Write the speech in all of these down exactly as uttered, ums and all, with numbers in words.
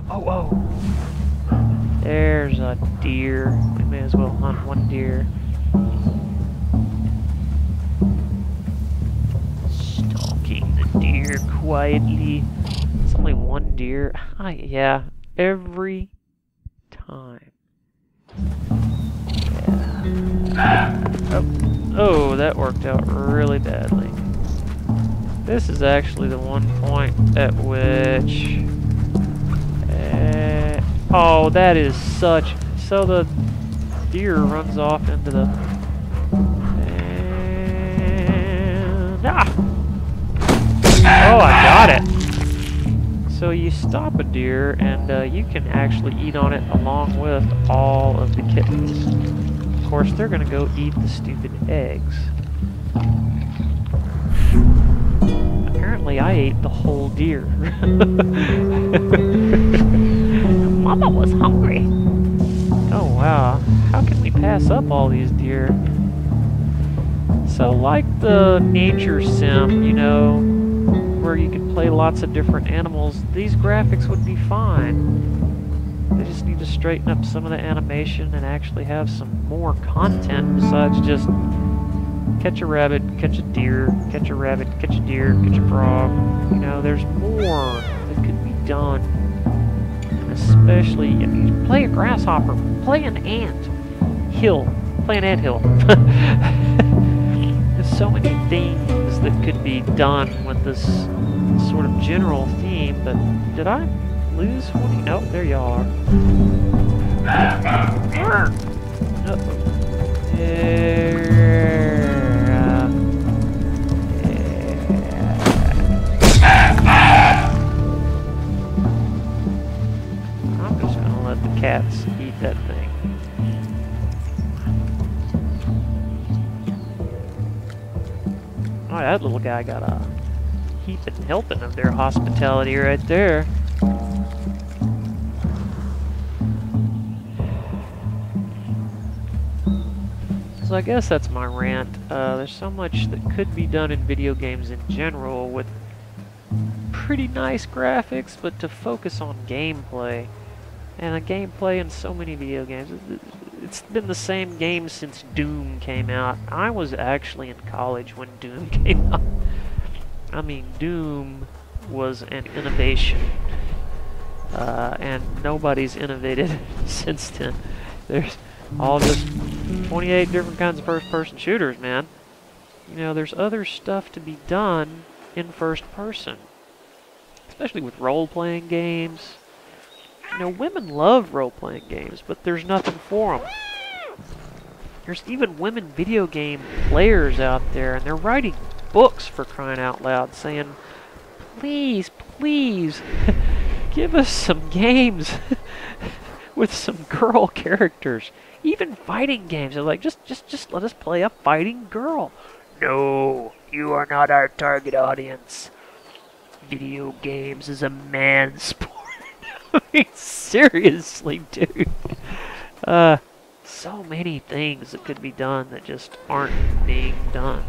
Oh, oh. There's a deer. We may as well hunt one deer. Stalking the deer quietly. It's only one deer. Ah, yeah, every time. Yeah. Oh, oh, that worked out really badly. This is actually the one point at which... Uh, oh, that is such... So the deer runs off into the... And, ah! Oh, I got it! So you stop a deer and uh, you can actually eat on it along with all of the kittens. Of course, they're going to go eat the stupid eggs. Apparently, I ate the whole deer. Mama was hungry. Oh, wow. How can we pass up all these deer? So, like the nature sim, you know, where you can play lots of different animals, these graphics would be fine. They just need to straighten up some of the animation and actually have some more content besides just catch a rabbit, catch a deer, catch a rabbit, catch a deer, catch a frog. You know, there's more that could be done. And especially, if you play a grasshopper, play an ant hill, play an ant hill. There's so many things that could be done with this sort of general theme, but did I lose one? Nope, there you are. Uh-oh. There. Uh, yeah. I'm just gonna let the cats eat that thing. Oh, that little guy got a heaping helping of their hospitality right there. So I guess that's my rant. Uh, there's so much that could be done in video games in general with pretty nice graphics, but to focus on gameplay. And the gameplay in so many video games, it's been the same game since Doom came out. I was actually in college when Doom came out. I mean, Doom was an innovation, uh, and nobody's innovated since then. There's all just twenty-eight different kinds of first-person shooters, man. You know, there's other stuff to be done in first person, especially with role-playing games. You know, women love role-playing games, but there's nothing for them. There's even women video game players out there, and they're writing books, for crying out loud, saying, please, please, give us some games with some girl characters. Even fighting games. They're like, just, just, just let us play a fighting girl. No, you are not our target audience. Video games is a man's sport. I mean, seriously, dude. Uh, so many things that could be done that just aren't being done.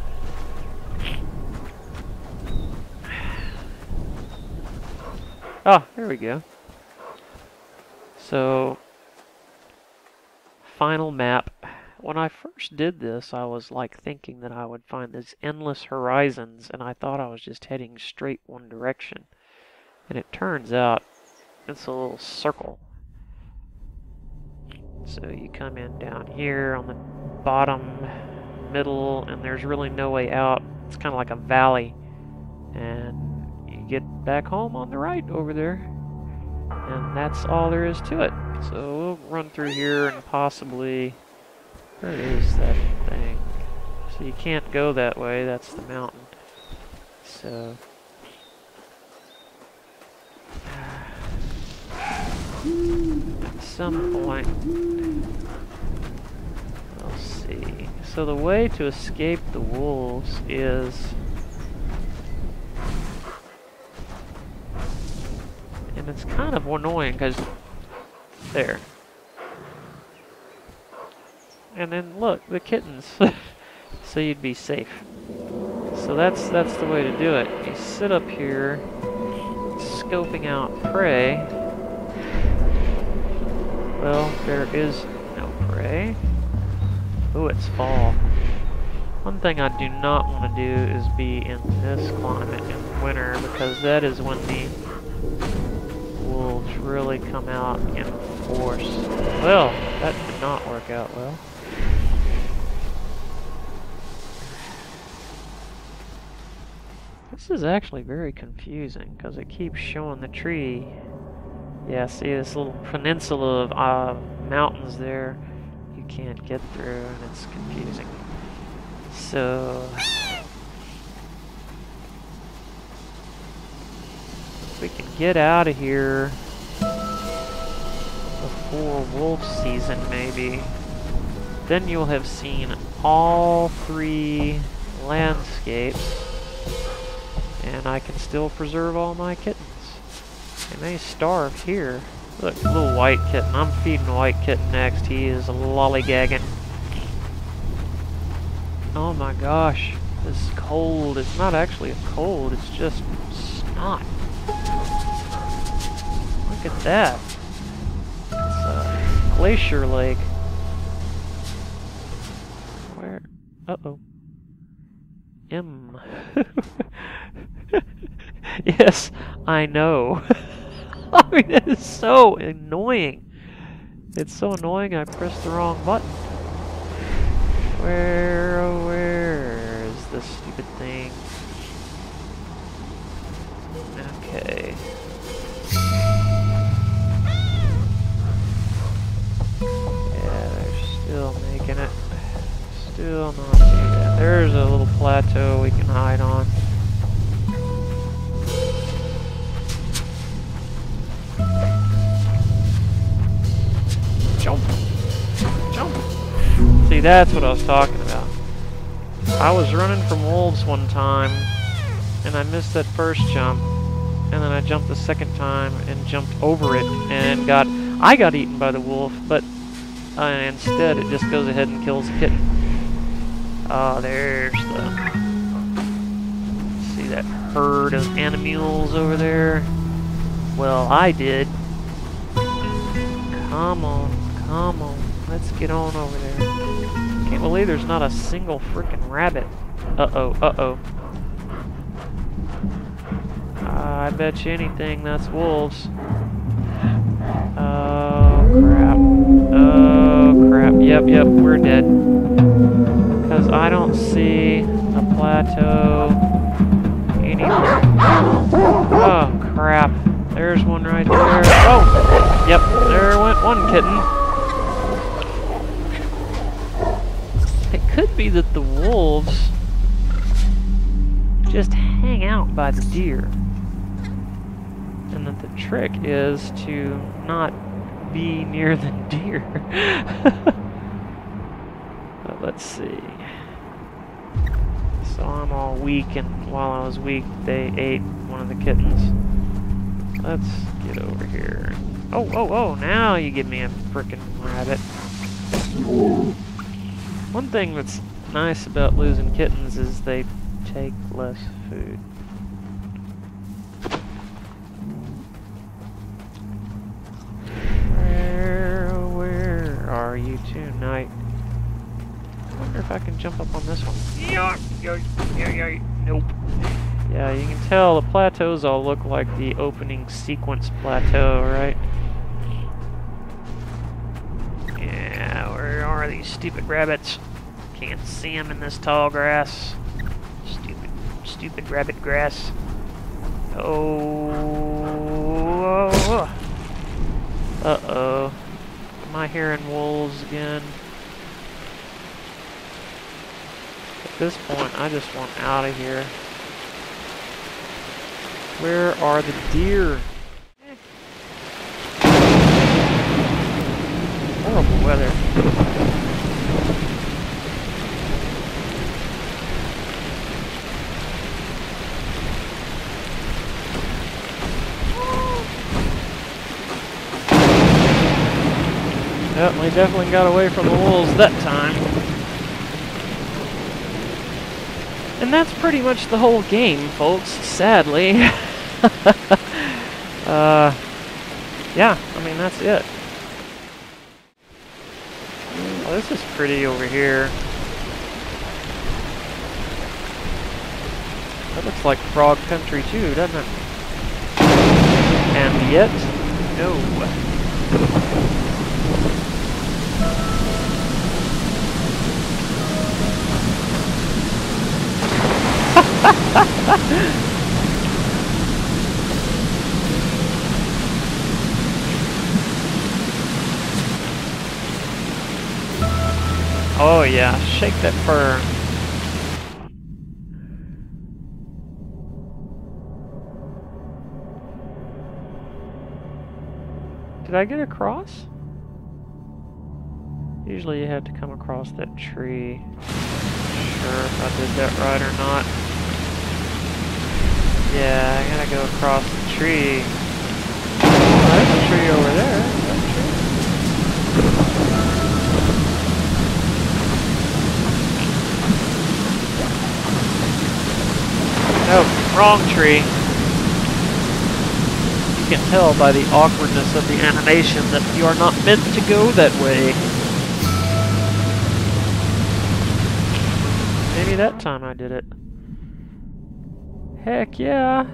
Oh, there we go. So, final map. When I first did this, I was like thinking that I would find these endless horizons, and I thought I was just heading straight one direction. And it turns out it's a little circle. So you come in down here on the bottom, middle, and there's really no way out. It's kind of like a valley. And you get back home on the right over there. And that's all there is to it. So we'll run through here and possibly... Where is that thing? So you can't go that way, that's the mountain. So... At some point... We'll see. So the way to escape the wolves is... And it's kind of annoying because... There. And then look, the kittens. So you'd be safe. So that's that's the way to do it. You sit up here, scoping out prey, Well, there is no prey. Ooh, it's fall. One thing I do not want to do is be in this climate in winter, because that is when the wolves really come out in force. Well, that did not work out well. This is actually very confusing, because it keeps showing the tree. Yeah, see this little peninsula of uh, mountains there you can't get through, and it's confusing. So, if we can get out of here before wolf season, maybe, then you'll have seen all three landscapes, and I can still preserve all my kittens. They may starve here. Look, little white kitten. I'm feeding the white kitten next. He is lollygagging. Oh my gosh, this cold. It's not actually a cold, it's just snot. Look at that. It's a glacier lake. Where? Uh-oh. M. Yes, I know. I mean, it is so annoying. It's so annoying I pressed the wrong button. Where, oh, where is this stupid thing? Okay. Yeah, they're still making it. Still not doing that. There's a little plateau we can hide on. Jump! Jump! See, that's what I was talking about. I was running from wolves one time, and I missed that first jump, and then I jumped the second time and jumped over it, and got I got eaten by the wolf, but uh, instead it just goes ahead and kills the kitten. Oh, there's the... See that herd of animals over there? Well, I did. Come on, come on. Let's get on over there. Can't believe there's not a single frickin' rabbit. Uh-oh, uh-oh. Uh, I bet you anything that's wolves. Oh, crap. Oh, crap. Yep, yep, we're dead. Because I don't see a plateau anywhere. Oh, crap. There's one right there. Oh! Yep, there went one kitten. It could be that the wolves just hang out by the deer. And that the trick is to not be near the deer. But let's see. So I'm all weak, and while I was weak, they ate one of the kittens. Let's get over here. Oh, oh, oh, now you give me a frickin' rabbit. One thing that's nice about losing kittens is they take less food. Where, where are you tonight? I wonder if I can jump up on this one. Yeah, yeah, yeah, yeah. Nope. Yeah, you can tell the plateaus all look like the opening sequence plateau, right? Yeah, where are these stupid rabbits? Can't see them in this tall grass. Stupid, stupid rabbit grass. Oh. Uh-oh. Am I hearing wolves again? At this point, I just want out of here. Where are the deer? Horrible weather. Yep, we definitely got away from the wolves that time. And that's pretty much the whole game, folks, sadly. uh, yeah, I mean, that's it. this is pretty over here. That looks like frog country too, doesn't it? And yet, no. Oh yeah, shake that fur. Did I get across? Usually you have to come across that tree. Sure if I did that right or not. Yeah, I gotta go across the tree. Oh, there's a tree over there. That tree. Nope, wrong tree. You can tell by the awkwardness of the animation that you are not meant to go that way. Maybe that time I did it. Heck yeah!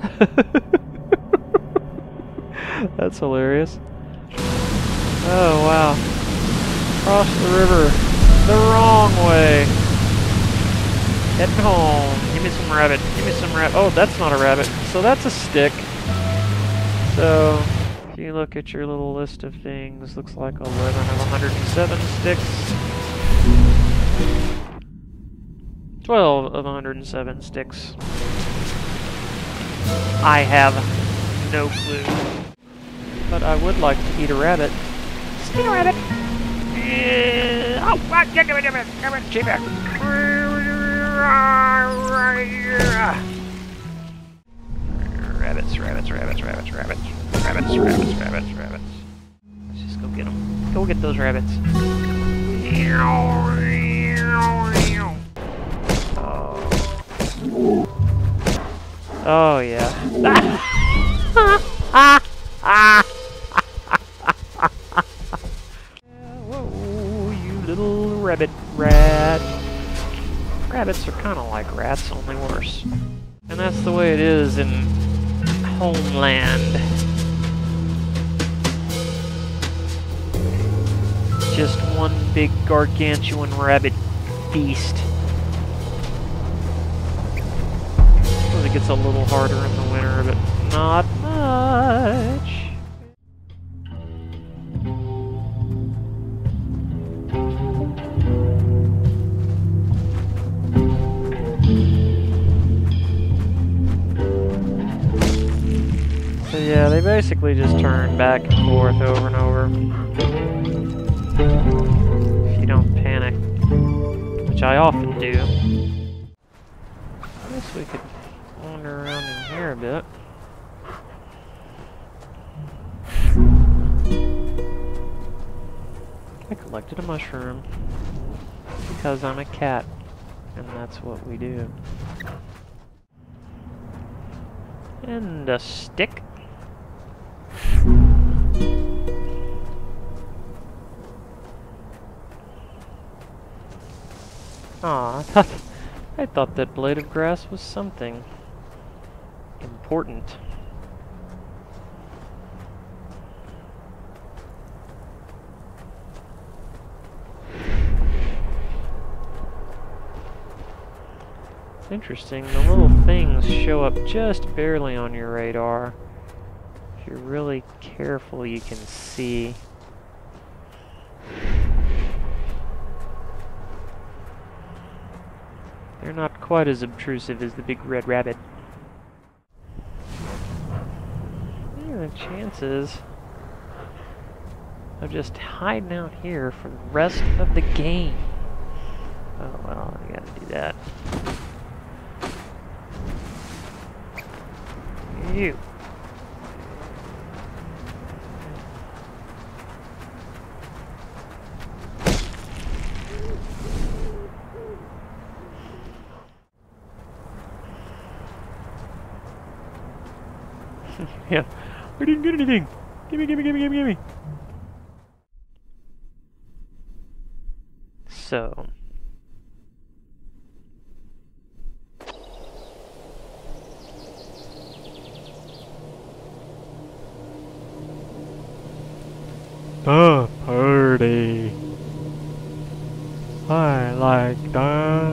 That's hilarious. Oh wow. Cross the river the wrong way. Heading home. Give me some rabbit. Give me some rabbit. Oh, that's not a rabbit. So that's a stick. So, if you look at your little list of things, looks like eleven of one hundred seven sticks. twelve of one hundred seven sticks. I have no clue. But I would like to eat a rabbit. Eat a rabbit! Yeah. Oh, what? Give me, give me, give me, keep it. Rabbits, rabbits, rabbits, rabbits, rabbits, rabbits, rabbits, rabbits, rabbits. Let's just go get them. Go get those rabbits. Oh, oh yeah. Whoa, you little rabbit rat. Rabbits are kind of like rats, only worse. And that's the way it is in Homeland. Just one big gargantuan rabbit feast. Suppose it gets a little harder in the winter, but not much. So yeah, they basically just turn back and forth over and over. If you don't panic, which I often do. I guess we could wander around in here a bit. I collected a mushroom because I'm a cat, and that's what we do. And a stick. Aw, I thought, I thought that blade of grass was something important. It's interesting, the little things show up just barely on your radar. If you're really careful, you can see. They're not quite as obtrusive as the big red rabbit. What are the chances of just hiding out here for the rest of the game? Oh well, I gotta do that. You. Yeah, I didn't get anything. Gimme, gimme, gimme, gimme, gimme. So... A party. I like that.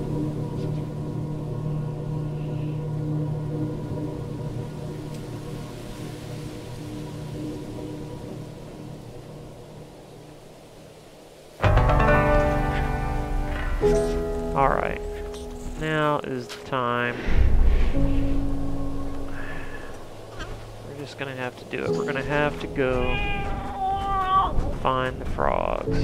Alright. Now is the time. We're just gonna have to do it. We're gonna have to go find the frogs.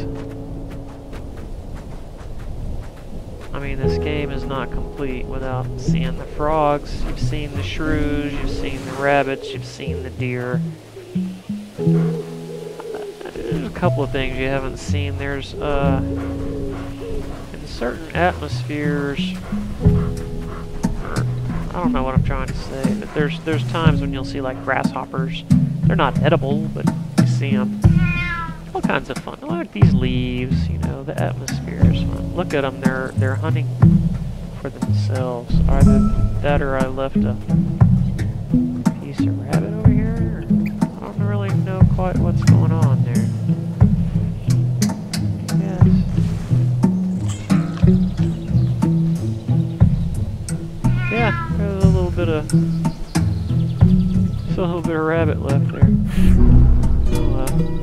I mean, this game is not complete without seeing the frogs. You've seen the shrews, you've seen the rabbits, you've seen the deer. There's a couple of things you haven't seen. There's, uh, in certain atmospheres, or, I don't know what I'm trying to say, but there's, there's times when you'll see, like, grasshoppers. They're not edible, but you see them. All kinds of fun. Look at these leaves, you know, the atmosphere is fun. Look at them, they're, they're hunting for themselves. Either that or I left a piece of rabbit over here. I don't really know quite what's going on there. Yes. Yeah, there's a little bit of, just a little bit of rabbit left there. Oh, uh,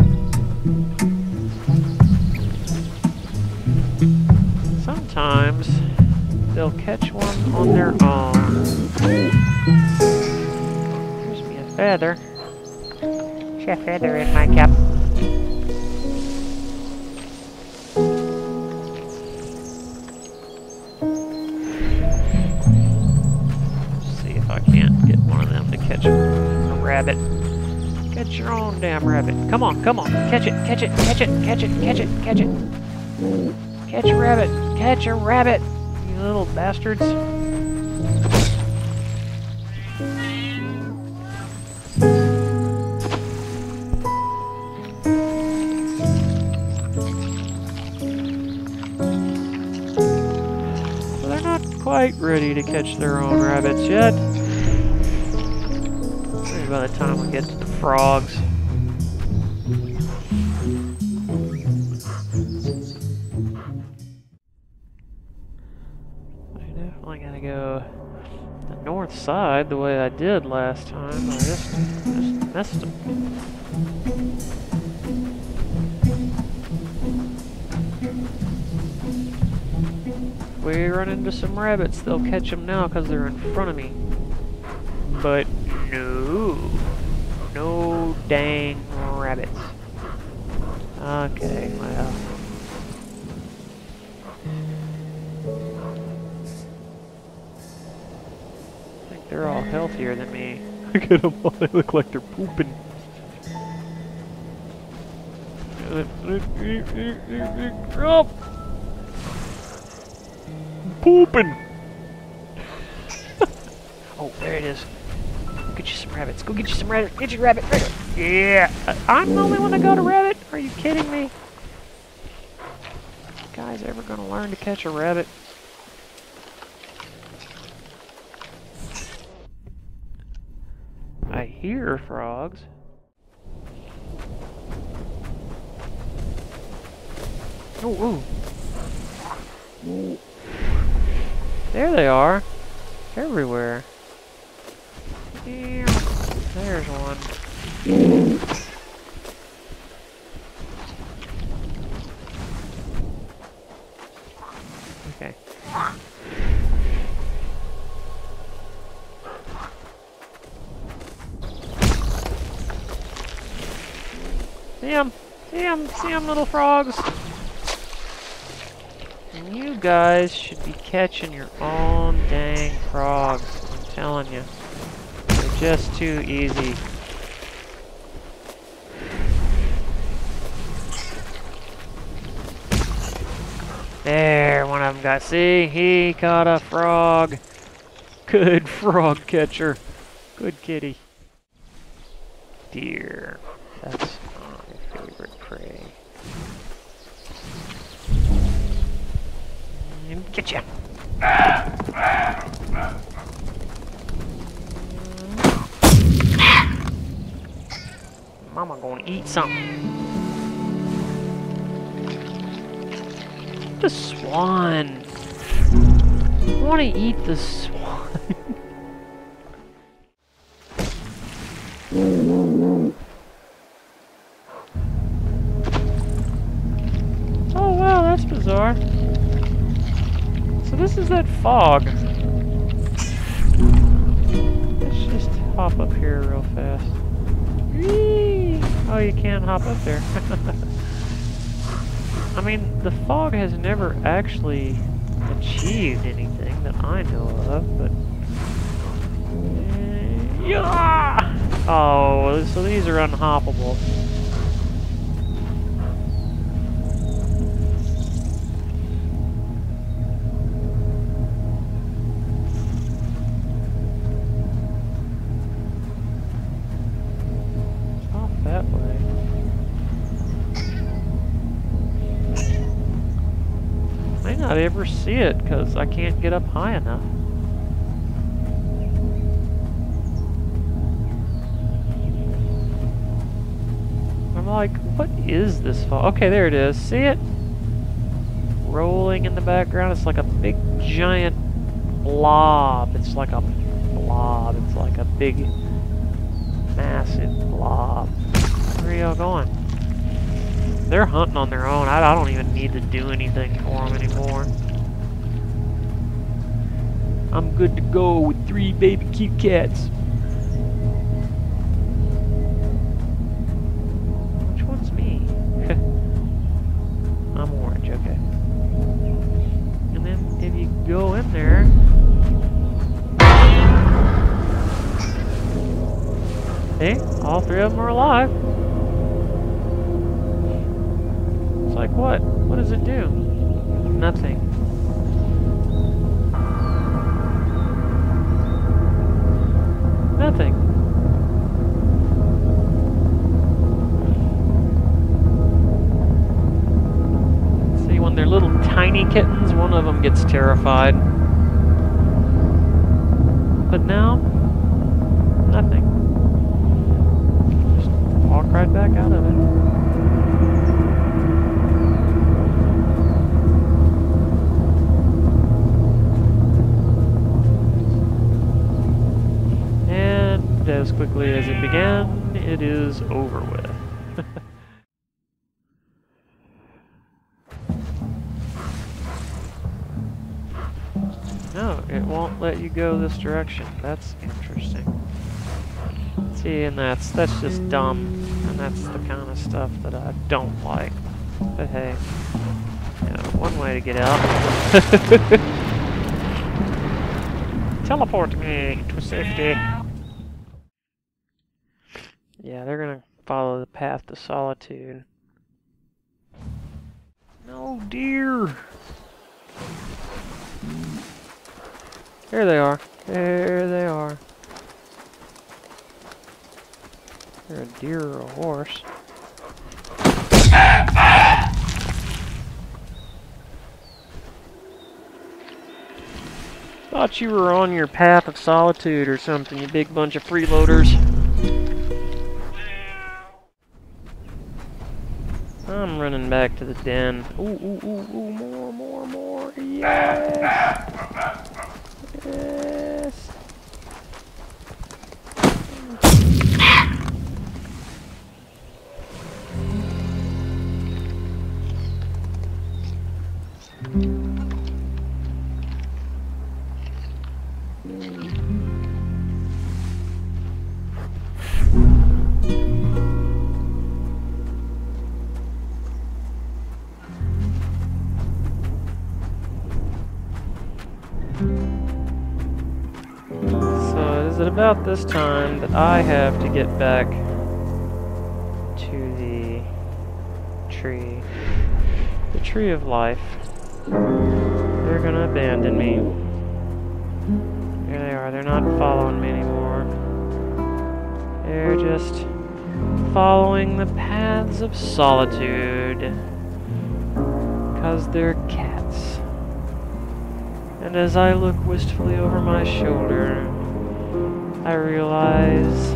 Sometimes they'll catch one on their own. Here's me a feather. There's a feather in my cap. See if I can't get one of them to catch a rabbit. Catch your own damn rabbit. Come on, come on. Catch it, catch it, catch it, catch it, catch it, catch it. Catch a rabbit! Catch a rabbit! You little bastards! Well, they're not quite ready to catch their own rabbits yet. Maybe by the time we get to the frogs. Go the north side the way I did last time. I just, just messed them. If we run into some rabbits, they'll catch them now because they're in front of me. But no, no dang rabbits. Okay, well. They're all healthier than me. Look at them all, they look like they're pooping. Oh. Pooping! Oh, there it is. Go get you some rabbits. Go get you some rabbits. Get your rabbit. rabbit. Yeah. I'm the only one that got a rabbit? Are you kidding me? You guys ever gonna learn to catch a rabbit? I hear frogs. Oh, oh. There they are. Everywhere. There's one. Okay. See them, see them, see them, little frogs. And you guys should be catching your own dang frogs. I'm telling you, they're just too easy. There, one of them got. See, he caught a frog. Good frog catcher. Good kitty. Deer. That's my favorite prey. at you. Mama gonna eat something. The swan. I want to eat the swan. Oh wow, that's bizarre. So this is that fog. Let's just hop up here real fast. Whee! Oh, you can't hop up there. I mean, the fog has never actually achieved anything that I know of, but... Uh, yeah! Oh, so these are unhoppable. Off that way. May not ever see it because I can't get up high enough. I'm like, what is this fog? Okay, there it is. See it? Rolling in the background. It's like a big giant blob. It's like a blob. It's like a big massive blob. Where are y'all going? They're hunting on their own. I, I don't even need to do anything for them anymore. I'm good to go with three baby cute cats. Which one's me? I'm orange, okay. And then if you go in there... See? All three of them are alive. It's like what? What does it do? Nothing. Nothing. See, when they're little tiny kittens, one of them gets terrified. But now, nothing. Just walk right back out of it. As quickly as it began, it is over with. No, it won't let you go this direction. That's interesting. See, and that's that's just dumb, and that's the kind of stuff that I don't like. But hey, you know, one way to get out. Teleport me to safety. Yeah, they're gonna follow the path to solitude. No, deer! There they are. There they are. They're a deer or a horse. Thought you were on your path of solitude or something, you big bunch of freeloaders. I'm running back to the den. Ooh, ooh, ooh, ooh, more, more, more. Yes! Yes! At about this time that I have to get back to the tree, the tree of life. They're gonna abandon me. Here they are, they're not following me anymore. They're just following the paths of solitude because they're cats. And as I look wistfully over my shoulder, I realize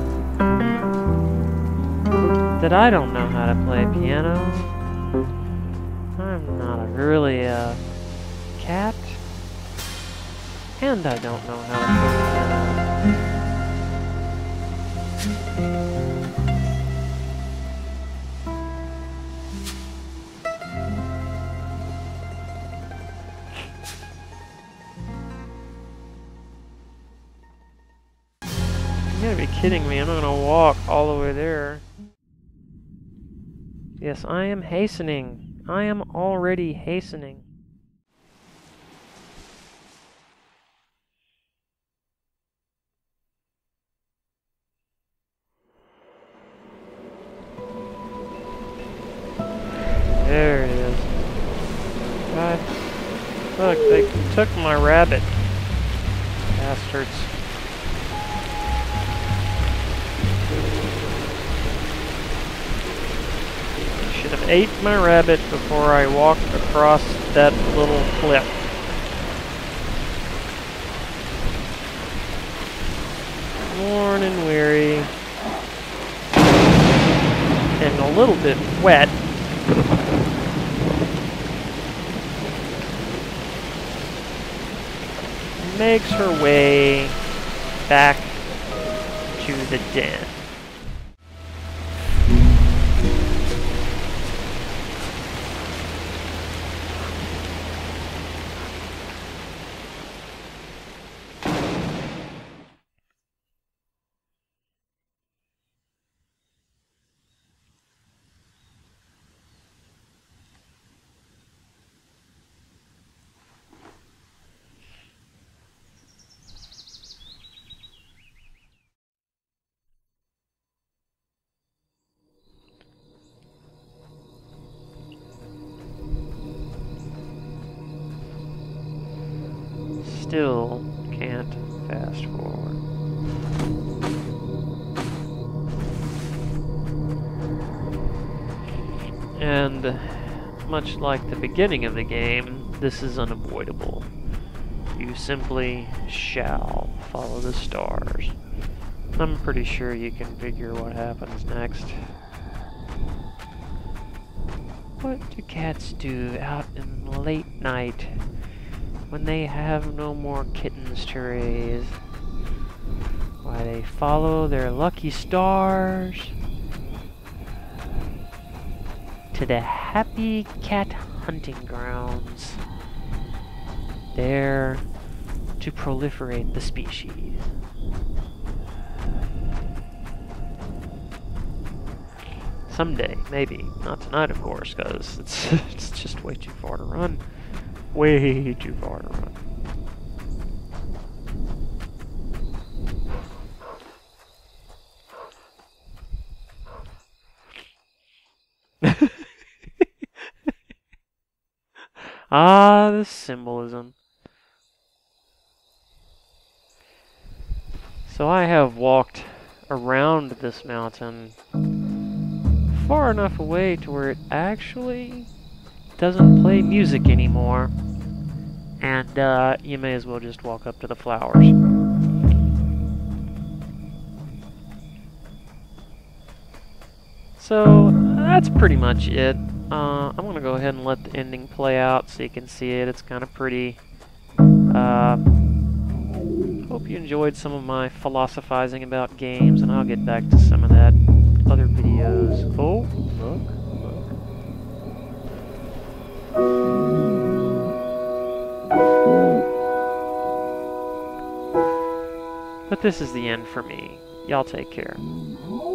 that I don't know how to play piano. I'm not a, really a cat, and I don't know how to play piano. You gotta be kidding me, I'm not gonna walk all the way there. Yes, I am hastening. I am already hastening. There it is. God. Look, they took my rabbit. Bastards. Should have ate my rabbit before I walked across that little cliff. Worn and weary. And a little bit wet. Makes her way back to the den. Still can't fast forward. And much like the beginning of the game, this is unavoidable. You simply shall follow the stars. I'm pretty sure you can figure what happens next. What do cats do out in the late night when they have no more kittens to raise? Why, they follow their lucky stars to the happy cat hunting grounds, there to proliferate the species. Someday, maybe. Not tonight, of course, because it's, it's just way too far to run. Way too far to run. Ah, the symbolism. So I have walked around this mountain far enough away to where it actually doesn't play music anymore. And uh, you may as well just walk up to the flowers. So that's pretty much it. Uh, I'm going to go ahead and let the ending play out so you can see it. It's kind of pretty. Uh, hope you enjoyed some of my philosophizing about games, and I'll get back to some of that other videos. Oh, look, look. But this is the end for me. Y'all take care.